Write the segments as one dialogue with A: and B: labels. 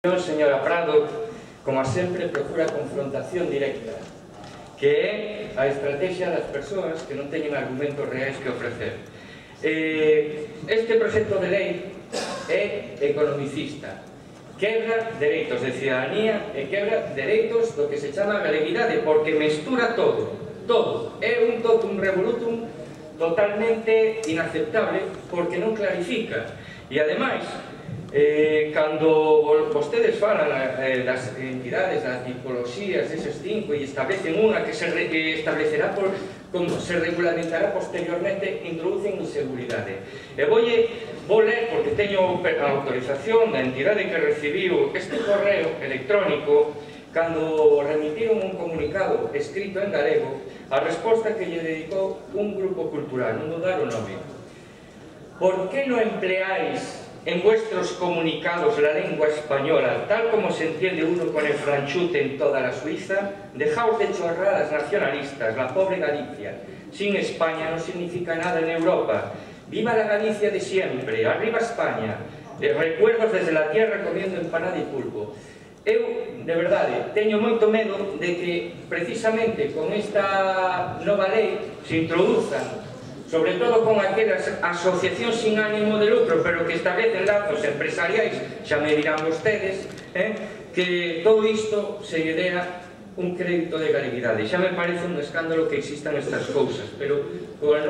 A: Señora Prado, como sempre, procura confrontación directa, que é a estrategia das persoas que non teñen argumentos reais que ofrecer. Este proxecto de lei é economicista, quebra dereitos de cidadanía e quebra dereitos do que se chama galeguidade, porque mestura todo, é un totum revolutum totalmente inaceptable porque non clarifica. E ademais, cando vostedes falan das entidades, das tipoloxías deses cinco e establecen unha que se establecerá como se regulamentará posteriormente, introducen inseguridade. E vou ler, porque teño a autorización da entidade que recibiu este correo electrónico, cando remitiron un comunicado escrito en galego, a resposta que lle dedicou un grupo cultural, non vou dar o nome. Por que non empleáis en vuestros comunicados la lengua española, tal como se entiende uno con el franchute en toda la Suiza? Dejaos de chorradas nacionalistas, la pobre Galicia. Sin España no significa nada en Europa. Viva la Galicia de siempre, arriba España. Recuerdos desde la tierra comiendo empanada y pulpo. Eu, de verdade, teño moito medo de que, precisamente, con esta nova lei se introduzan, sobre todo con aquelas asociacións sin ánimo de lucro, pero que establecen lazos empresariais, xa me dirán vostedes, que todo isto se lle dea un crédito de galeguidade. Xa me parece un escándalo que existan estas cousas, pero coa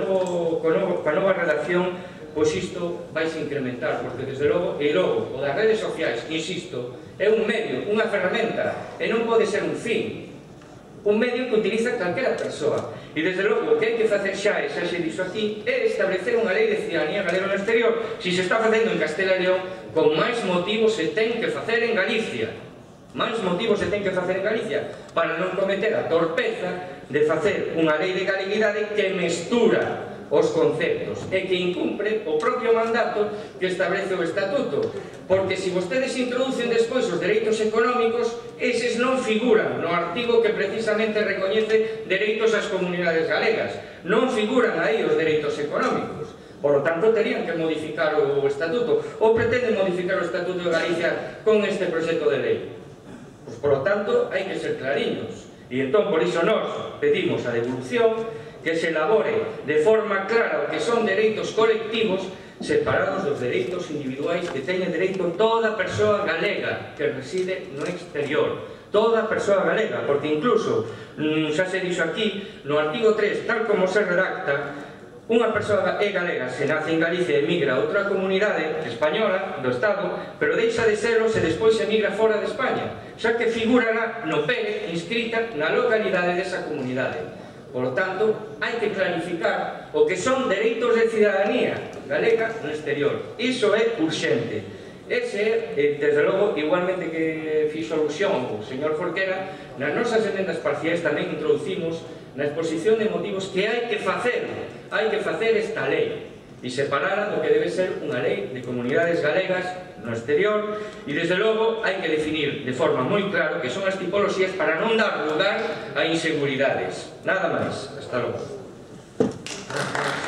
A: nova redacción, pois isto vais incrementar, porque desde logo, e logo, o das redes sociais, insisto, é un medio, unha ferramenta, e non pode ser un fin. Un medio que utiliza calquera persoa. E desde logo, o que hai que facer xa, e xa se dixo aquí, é establecer unha lei de cidadanía galega no exterior. Si se está facendo en Castela e León, con máis motivos se ten que facer en Galicia. Máis motivos se ten que facer en Galicia, para non cometer a torpeza de facer unha lei de galeguidade que mestura os conceptos e que incumpre o propio mandato que establece o Estatuto, porque se vostedes introducen despois os dereitos económicos, eses non figuran no artigo que precisamente recoñece dereitos ás comunidades galegas, non figuran aí os dereitos económicos. Por lo tanto, terían que modificar o Estatuto, ou pretenden modificar o Estatuto de Galicia con este proxecto de lei. Pois, por lo tanto, hai que ser clariños. E entón, por iso, nós pedimos a devolución, que se elabore de forma clara o que son dereitos colectivos separados dos dereitos individuais que teñen dereito toda persoa galega que reside no exterior. Toda persoa galega, porque incluso, xa se dixo aquí, no artigo 3, tal como se redacta, unha persoa é galega se nace en Galicia e emigra a outra comunidade española do Estado, pero deixa de serlo se despois emigra fora de España, xa que figurará no PEG inscrita na localidade desa comunidade. Por lo tanto, hai que clarificar o que son dereitos de cidadanía galega no exterior. Iso é urxente. Ese é, desde logo, igualmente que fixo alusión o señor Forquera, nas nosas emendas parciais tamén introducimos na exposición de motivos que hai que facer esta lei e separada do que debe ser unha lei de comunidades galegas no exterior e, desde logo, hai que definir de forma moi clara que son as tipoloxías para non dar lugar a inseguridades. Nada máis. Hasta logo.